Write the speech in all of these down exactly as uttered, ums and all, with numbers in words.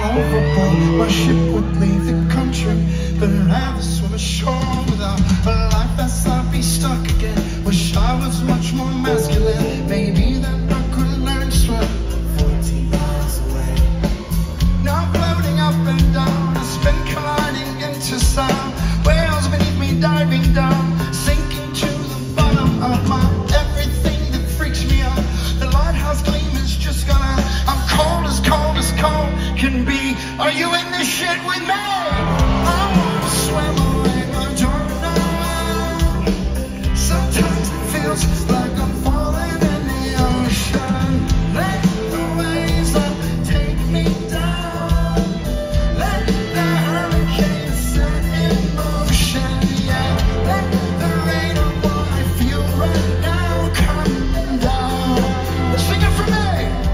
overboard. My ship would leave the country, but I'd rather swim ashore without a life that's I'd be stuck again. Wish I was much more masculine, maybe that I could learn to swim fourteen miles away. Now floating up and down, I spin colliding into sound. Whales beneath me diving down, sinking to the bottom of my everything that freaks me out. The lighthouse gleam is just gone out. I'm cold as cold as cold can be. Are you in this shit with me? I wanna swim away, I don't know. Sometimes it feels like I'm falling in the ocean. Let the waves up take me down. Let the hurricane set in motion. Yeah, let the rain of what I feel right now come down. Sing it for me.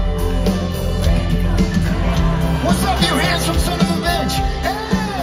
What's up, you handsome son of a bitch? Hey!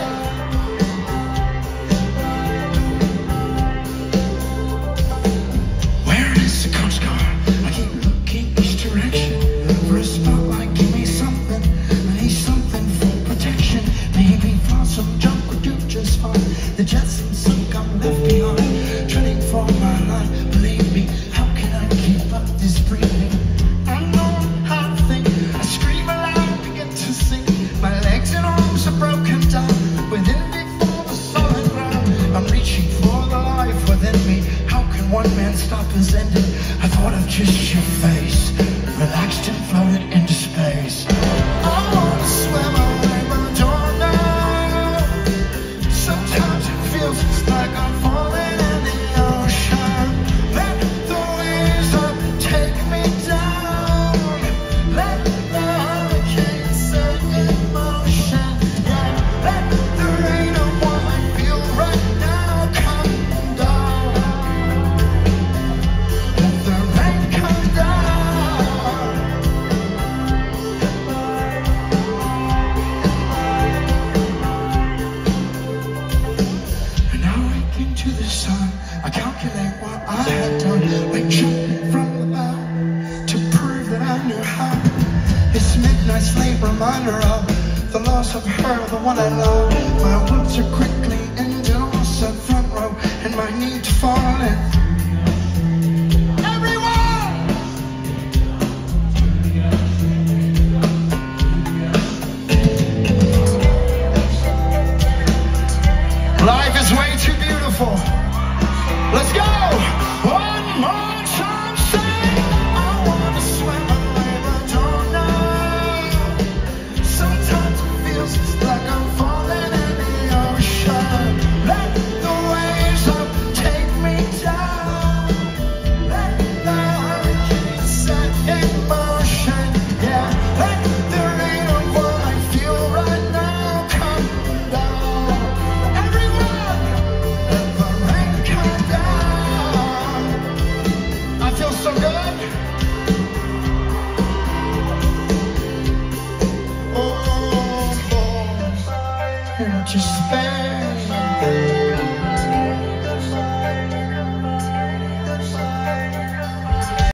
Where is the Coast Guard? I keep looking each direction for a spotlight. Give me something. I need something for protection. Maybe Blossom Jump would do just fine. The Jetsons sunk, I'm left behind, treading for my life. Believe me, how can I keep up this breathing? I know how to think. I scream aloud, begin to sing. My legs and arms are broken down, within me for the solid ground. I'm reaching for the life within me. How can one man stop us ending? I thought of just your face, relaxed and floated into space. I wanna swim away, but I don't know. Sometimes it feels like I'm falling in the ocean. Let the waves up take me down. Let the hurricane set in motion. Yeah, let the rain of what I feel right now come down. Let the rain come down. And I wake into the sun. I calculate what I had done, like jumping from the bow to prove that I knew how. This midnight slave reminder of the loss of her, the one I love. My whoops are quickly ending, also front row, and my need to fall in. Everyone! Life is way too beautiful. Let's go! One more time, say, I wanna swim away, but I don't know. Sometimes it feels like I'm falling in the ocean. Let the waves up take me down. Let the hurricane set in motion. Yeah, let the rain of what I feel right now come down. Everyone, let the rain come down. I feel so good. Oh, boy. Here, just spend